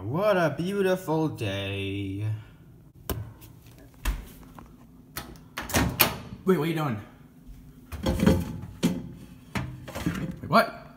What a beautiful day. Wait, what are you doing? Wait, what?